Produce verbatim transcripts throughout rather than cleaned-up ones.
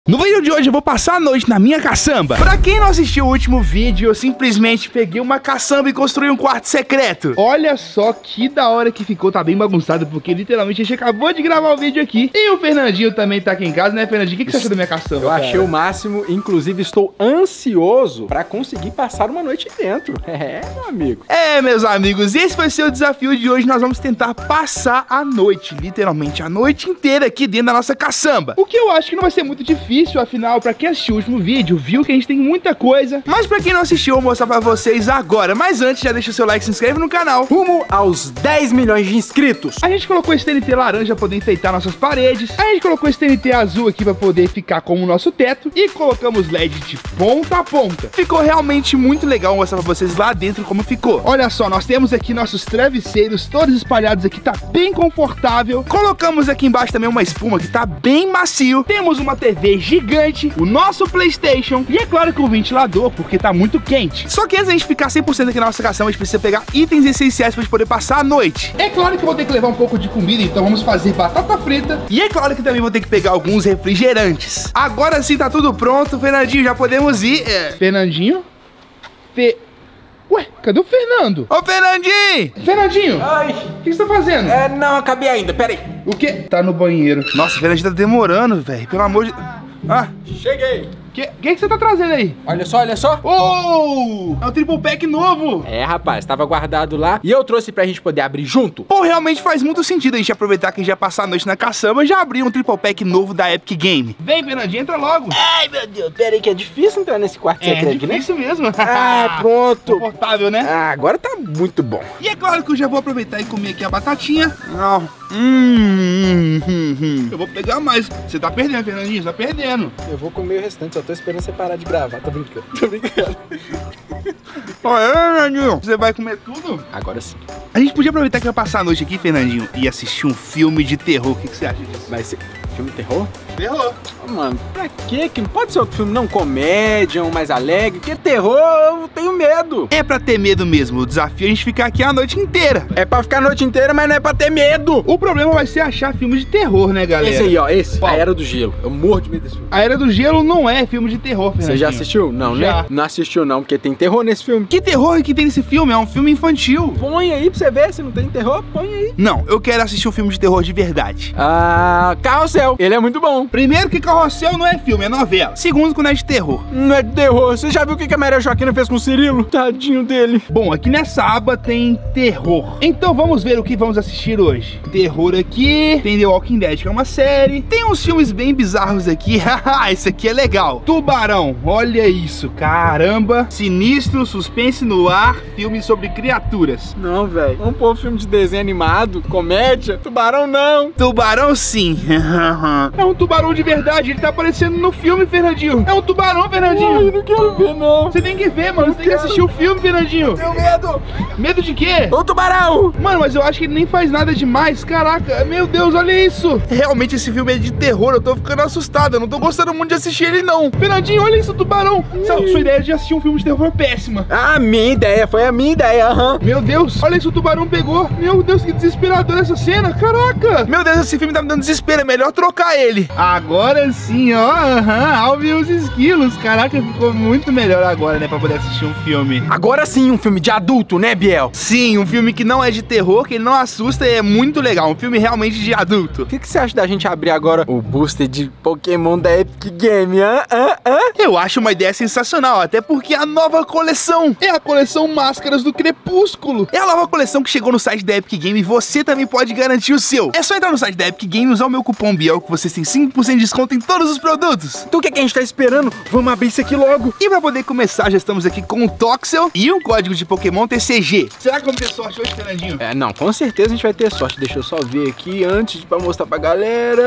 No vídeo de hoje eu vou passar a noite na minha caçamba. Pra quem não assistiu o último vídeo, eu simplesmente peguei uma caçamba e construí um quarto secreto. Olha só que da hora que ficou, tá bem bagunçado, porque literalmente a gente acabou de gravar o vídeo aqui. E o Fernandinho também tá aqui em casa, né, Fernandinho? O que, que você achou da minha caçamba? Eu cara? achei o máximo, inclusive estou ansioso pra conseguir passar uma noite dentro. É, meu amigo. É, meus amigos, esse vai ser o desafio de hoje. Nós vamos tentar passar a noite, literalmente a noite inteira aqui dentro da nossa caçamba. O que eu acho que não vai ser muito difícil. Afinal, pra quem assistiu o último vídeo, viu que a gente tem muita coisa. Mas pra quem não assistiu, eu vou mostrar pra vocês agora. Mas antes, já deixa o seu like e se inscreve no canal. Rumo aos dez milhões de inscritos. A gente colocou esse T N T laranja pra poder enfeitar nossas paredes. A gente colocou esse T N T azul aqui pra poder ficar como o nosso teto. E colocamos L E D de ponta a ponta. Ficou realmente muito legal. Vou mostrar pra vocês lá dentro como ficou. Olha só, nós temos aqui nossos travesseiros todos espalhados aqui, tá bem confortável. Colocamos aqui embaixo também uma espuma que tá bem macio. Temos uma T V gigante, o nosso PlayStation e é claro que o ventilador, porque tá muito quente. Só que antes da gente ficar cem por cento aqui na nossa caçamba, a gente precisa pegar itens essenciais pra gente poder passar a noite. É claro que eu vou ter que levar um pouco de comida, então vamos fazer batata frita. E é claro que também vou ter que pegar alguns refrigerantes. Agora sim tá tudo pronto, Fernandinho, já podemos ir. É... Fernandinho? Fe... Ué, cadê o Fernando? Ô, Fernandinho! Fernandinho! Ai! O que você tá fazendo? É, não, acabei ainda, pera aí. O quê? Tá no banheiro. Nossa, o Fernandinho tá demorando, velho. Pelo amor de... Ah! Cheguei! O que, que que você tá trazendo aí? Olha só, olha só. Oh! É um triple pack novo. É, rapaz, tava guardado lá e eu trouxe pra gente poder abrir junto. Pô, realmente faz muito sentido a gente aproveitar que a gente já passar a noite na caçamba e já abrir um triple pack novo da Epic Game. Vem, Fernandinho, entra logo. Ai, meu Deus, pera aí que é difícil entrar nesse quarto é, secreto, né? É difícil mesmo. Ah, pronto. Confortável, né? Ah, agora tá muito bom. E é claro que eu já vou aproveitar e comer aqui a batatinha. Não. Hum, hum, hum. Eu vou pegar mais. Você tá perdendo, Fernandinho, você tá perdendo. Eu vou comer o restante, só tô esperando você parar de gravar, tô brincando, tô brincando. Olha, Fernandinho, você vai comer tudo? Agora sim. A gente podia aproveitar que vai passar a noite aqui, Fernandinho, e assistir um filme de terror. O que, que você acha disso? Vai ser filme de terror? Terror. Oh, mano, pra quê? Que não pode ser outro filme não comédia, um mais alegre, porque terror eu tenho medo. É pra ter medo mesmo, o desafio é a gente ficar aqui a noite inteira. É pra ficar a noite inteira, mas não é pra ter medo. O problema vai ser achar filme de terror, né, galera? Esse aí, ó, esse, Qual? A Era do Gelo. Eu morro de medo desse filme. A Era do Gelo não é filme de terror, Fernandinho. Você já assistiu? Não, já. né? Não assistiu não, porque tem terror nesse filme. Que terror que tem nesse filme? É um filme infantil. Põe aí pra você ver, se não tem terror, põe aí. Não, eu quero assistir um filme de terror de verdade. Ah, Carrossel, ele é muito bom. Primeiro que Carrossel não é filme, é novela. Segundo que não é de terror. Não é de terror. Você já viu o que a Maria Joaquina fez com o Cirilo? Tadinho dele. Bom, aqui nessa aba tem terror. Então vamos ver o que vamos assistir hoje. Terror aqui, tem The Walking Dead, que é uma série. Tem uns filmes bem bizarros aqui. Haha, esse aqui é legal. Tubarão, olha isso, caramba. Sinistro, suspense no ar, filme sobre criaturas. Não, velho. Vamos pôr um filme de desenho animado, comédia. Tubarão não. Tubarão sim. É um tubarão de verdade, ele tá aparecendo no filme, Fernandinho. É um tubarão, Fernandinho. Ai, eu não quero ver, não. Você tem que ver, mano. Você tem que assistir o filme, Fernandinho. Tenho medo. Medo de quê? O tubarão. Mano, mas eu acho que ele nem faz nada demais. Caraca, meu Deus, olha isso. Realmente esse filme é de terror. Eu tô ficando assustado. Eu não tô gostando muito de assistir ele, não. Fernandinho, olha isso, tubarão. Sua, sua ideia de assistir um filme de terror foi péssima. A minha ideia, foi a minha ideia, aham. Uhum. Meu Deus, olha isso, o tubarão pegou. Meu Deus, que desesperador essa cena. Caraca. Meu Deus, esse filme tá me dando desespero. É melhor trocar ele. Agora sim, ó. Aham, Alvin e os esquilos. Caraca, ficou muito melhor agora, né? Pra poder assistir um filme. Agora sim, um filme de adulto, né, Biel? Sim, um filme que não é de terror, que ele não assusta e é muito legal. Um filme realmente de adulto. O que, que você acha da gente abrir agora o booster de Pokémon da Epic Game, hã? Hã? Hã? Eu acho uma ideia sensacional, até porque a nova coleção é a coleção Máscaras do Crepúsculo. É a nova coleção que chegou no site da Epic Game e você também pode garantir o seu. É só entrar no site da Epic Game e usar o meu cupom Biel que vocês têm cinco por cento de desconto em todos os produtos. Então o que, que a gente tá esperando? Vamos abrir isso aqui logo. E pra poder começar, já estamos aqui com o Toxel e um código de Pokémon T C G. Será que vamos ter sorte hoje, Fernandinho? É, não, com certeza a gente vai ter sorte. Deixa eu só ver aqui antes pra mostrar pra galera.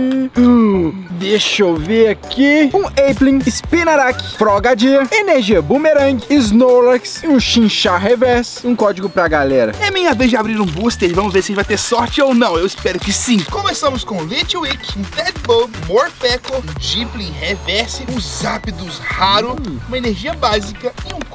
Deixa eu ver aqui. Um Applin, Spinarak, Frogadier, Energia Boomerang, Snorlax e um Chinchar Reverse. Um código pra galera. É minha vez de abrir um booster. Vamos ver se a gente vai ter sorte ou não. Eu espero que sim. Começamos com Litwick, um Tedbulb, Morpeko, um Gipling Reverse, um Zapdos raro, uma energia básica e um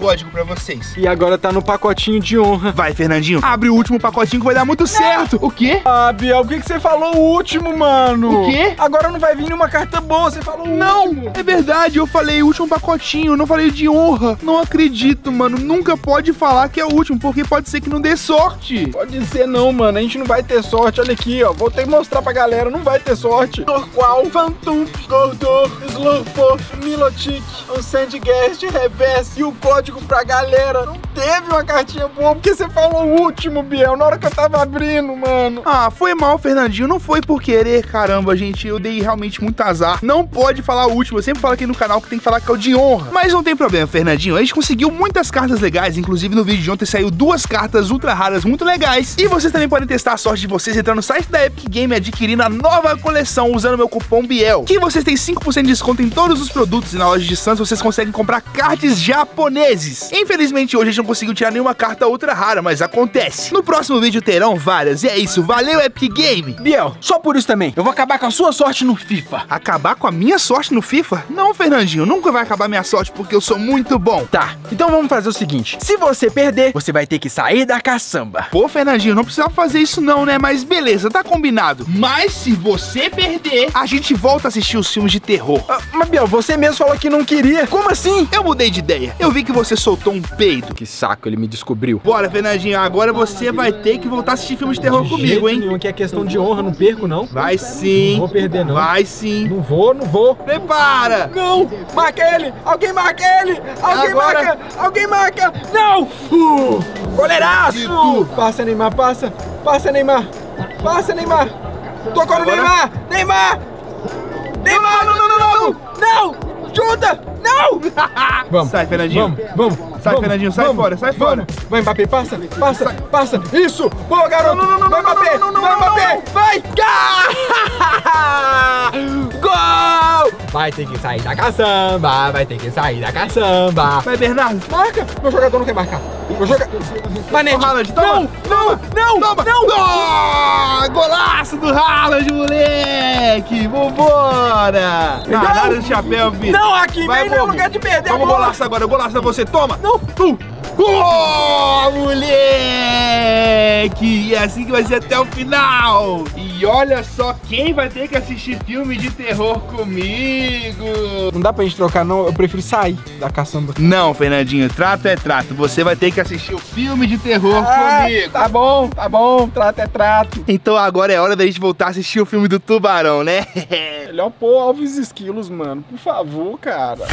código pra vocês. E agora tá no pacotinho de honra. Vai, Fernandinho, abre o último pacotinho que vai dar muito certo. O quê? Ah, Biel, o que, que você falou o último, mano? O quê? Agora não vai vir nenhuma carta boa, você falou o Não, último. é verdade, eu falei o último pacotinho, não falei de honra. Não acredito, mano, nunca pode falar que é o último, porque pode ser que não dê sorte. Pode ser não, mano, a gente não vai ter sorte. Olha aqui, ó, vou ter que mostrar pra galera, não vai ter sorte. Torqual, Phantom, Gordor, Slurpor, Milotic, o Sandgast, Reverse e o código pra galera. Não teve uma cartinha boa, porque você falou o último, Biel, na hora que eu tava abrindo, mano. Ah, foi mal, Fernandinho, não foi por querer, caramba, gente, eu dei realmente muito azar. Não pode falar o último, eu sempre falo aqui no canal que tem que falar que é o de honra. Mas não tem problema, Fernandinho, a gente conseguiu muitas cartas legais, inclusive no vídeo de ontem saiu duas cartas ultra raras muito legais. E vocês também podem testar a sorte de vocês entrando no site da Epic Game e adquirindo a nova coleção usando meu cupom Biel, que vocês têm cinco por cento de desconto em todos os produtos e na loja de Santos vocês conseguem comprar cards japoneses. Infelizmente hoje a gente não conseguiu tirar nenhuma carta ultra rara, mas acontece. No próximo vídeo terão várias, e é isso, valeu Epic Game! Biel, só por isso também, eu vou acabar com a sua sorte no FIFA. Acabar com a minha sorte no FIFA? Não, Fernandinho, nunca vai acabar minha sorte porque eu sou muito bom. Tá, então vamos fazer o seguinte, se você perder, você vai ter que sair da caçamba. Pô, Fernandinho, não precisava fazer isso não, né? Mas beleza, tá combinado. Mas se você perder, a gente volta a assistir os filmes de terror. Ah, mas Biel, você mesmo falou que não queria. Como assim? Eu mudei de ideia. Eu vi que você soltou um peido. Que saco, ele me descobriu. Bora, Fernandinho, agora você vai ter que voltar a assistir filmes de terror de comigo, hein? Nenhum, que é questão de honra, não perco não. Vai sim. Não vou perder não. Vai sim. Não vou, não vou. Prepara. Não, marca ele. Alguém marca ele. Alguém Agora... marca. Alguém marca. Não. Uh, goleiraço. Passa, Neymar, passa. Passa, Neymar. Passa, Neymar. Tocou no Agora... Neymar. Neymar. Neymar, não, não, não, não. Não. Não. Chuta. Não. Vamos. Sai, Fernandinho. Vamos, vamos. Sai, vamos, Fernandinho, sai vamos, fora, sai vamos. fora. Vai, Mbappé, passa, passa, passa. Isso. Boa, garoto. Não, não, não, vai, não, Mbappé. não, não, vai, não, Mbappé. não. Vai. Gol. Vai ter que sair da caçamba. Vai ter que sair da caçamba. Vai, Bernardo. Marca. Meu jogador não quer marcar. Meu jogador... Manete. Haaland, Não, toma. não, não, Toma. não. Oh, golaço do Haaland, moleque. Vambora. Não. Nada de chapéu, filho. Não, aqui Vai, nem no bobo. lugar de perder a Vamos bola. golaço agora, golaço da você. Toma. Não. Uh. Oh, moleque! E é assim que vai ser até o final! E olha só quem vai ter que assistir filme de terror comigo! Não dá pra gente trocar, não. Eu prefiro sair da caçamba. Não, Fernandinho, trato é trato. Você vai ter que assistir o filme de terror Ah, comigo! tá bom, tá bom. Trato é trato. Então agora é hora da gente voltar a assistir o filme do Tubarão, né? Melhor pôr Alves Esquilos, mano. Por favor, cara.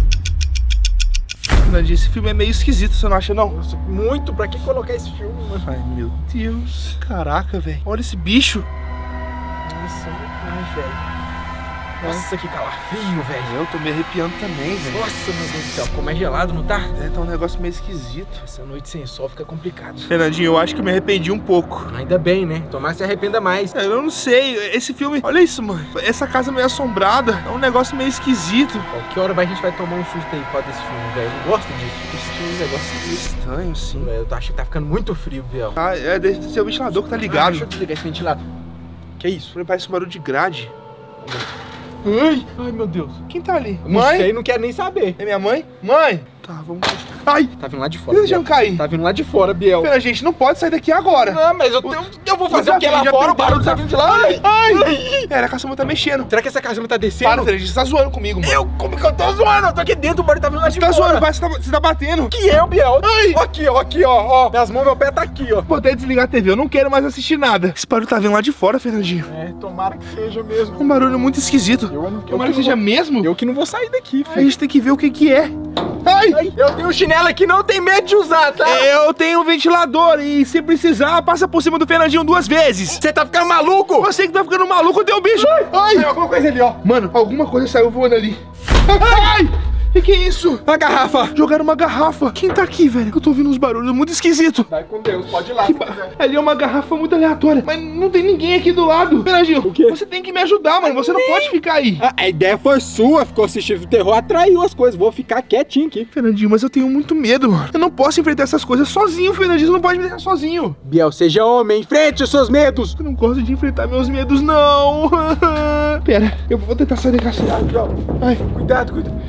Fernandinho, esse filme é meio esquisito, você não acha, não? Nossa, muito. Pra que colocar esse filme, mano? Ai, meu Deus. Caraca, velho. Olha esse bicho. Nossa, ai, velho. Nossa, que calafrio, velho. Eu tô me arrepiando também, velho. Nossa, meu Deus do céu. Ficou mais gelado, não tá? É, tá um negócio meio esquisito. Essa noite sem sol fica complicado. Fernandinho, eu acho que eu me arrependi um pouco. Ainda bem, né? Tomara se arrependa mais. É, eu não sei, esse filme... Olha isso, mano. Essa casa meio assombrada. É um negócio meio esquisito. Qualquer hora vai, a gente vai tomar um susto aí por causa desse filme, velho. Eu não gosto disso. Fico assistindo uns negócios meio Estranho, sim. estranhos. Eu acho que tá ficando muito frio, Biel. Ah, é, deve ser o ventilador que tá Ah, ligado. deixa eu desligar esse ventilador. Que isso? Parece um barulho de grade. Ai, ai, meu Deus. Quem tá ali? Não sei, não quero nem saber. É minha mãe? Mãe? Tá, vamos... Ai! Tá vindo lá de fora, Deixa eu Biel. cair. Tá vindo lá de fora, Biel. Pera, gente, não pode sair daqui agora. Não, mas eu, eu, eu vou fazer O o que lá desafio já fora? O perdeu, barulho tá vindo de lá. Ai! Ai! Pera, a caçamba tá mexendo. Será que essa caçamba tá descendo? Para, Fernandinho, você tá zoando comigo, mano. Eu, como que eu tô zoando? Eu tô aqui dentro, o barulho tá vindo lá de Você tá fora. zoando, parece que você tá, você tá batendo. Que eu, Biel? Ai! Ó aqui, ó, aqui, ó, ó. Minhas mãos, meu pé tá aqui, ó. Vou até desligar a T V, eu não quero mais assistir nada. Esse barulho tá vindo lá de fora, Fernandinho. É, tomara que seja mesmo. Um barulho muito esquisito. Eu, eu, Tomara eu que seja mesmo. Eu que não vou sair daqui, A filho. gente tem que ver o que que é. Ai! Ai, eu tenho um chinelo aqui, não tem medo de usar, tá? Eu tenho um ventilador e se precisar, passa por cima do Fernandinho duas vezes. Você tá ficando maluco? Você que tá ficando maluco, tem um bicho. Ai! Tem alguma coisa ali, ó. Mano, alguma coisa saiu voando ali. Ai! Que que é isso? A garrafa. Jogaram uma garrafa. Quem tá aqui, velho? Eu tô ouvindo uns barulhos muito esquisitos. Vai com Deus, pode ir lá. Que ba- Ali é uma garrafa muito aleatória. Mas não tem ninguém aqui do lado. Fernandinho, O quê? você tem que me ajudar, mano. Você não pode ficar aí. A, a ideia foi sua, ficou assistindo terror, atraiu as coisas. Vou ficar quietinho aqui. Fernandinho, mas eu tenho muito medo, mano. Eu não posso enfrentar essas coisas sozinho, Fernandinho. Você não pode me deixar sozinho. Biel, seja homem, enfrente os seus medos. Eu não gosto de enfrentar meus medos, não. Pera, eu vou tentar sair da casa. Cuidado, Biel. Ai, Cuidado, cuidado. Ah!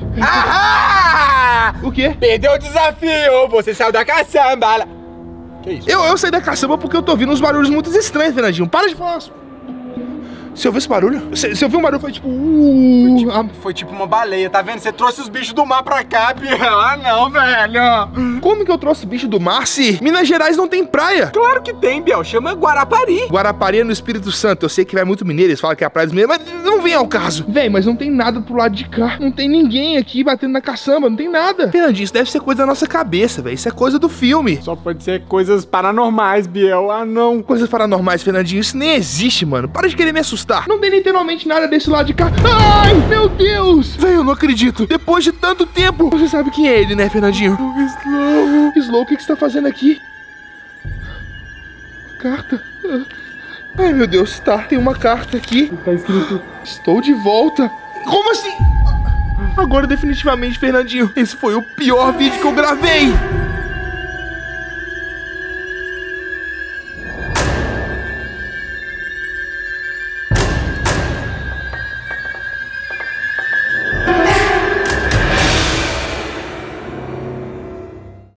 Ah! O quê? Perdeu o desafio, você saiu da caçamba. Que isso? Eu, eu saí da caçamba porque eu tô ouvindo uns barulhos muito estranhos, Fernandinho. Para de falar. Você ouviu esse barulho? Você, você ouviu um barulho? Foi tipo... Uh, Foi tipo, a... foi tipo uma baleia, tá vendo? Você trouxe os bichos do mar pra cá, Biel. Ah, não, velho. Como que eu trouxe bicho do mar se Minas Gerais não tem praia? Claro que tem, Biel. Chama Guarapari. Guarapari é no Espírito Santo. Eu sei que vai muito mineiro, eles falam que é a praia dos mineiros, mas não vem ao caso. Véi, mas não tem nada pro lado de cá. Não tem ninguém aqui batendo na caçamba, não tem nada. Fernandinho, isso deve ser coisa da nossa cabeça, velho. Isso é coisa do filme. Só pode ser coisas paranormais, Biel. Ah, não. Coisas paranormais, Fernandinho, isso nem existe, mano. Para de querer me assustar. Não tem literalmente nada desse lado de cá. Ai, meu Deus. Velho, eu não acredito. Depois de tanto tempo. Você sabe quem é ele, né, Fernandinho? O Slow. Slow, o que, que você tá fazendo aqui? Carta. Ai, meu Deus, tá. Tem uma carta aqui. Tá escrito: estou de volta. Como assim? Agora, definitivamente, Fernandinho, esse foi o pior vídeo que eu gravei.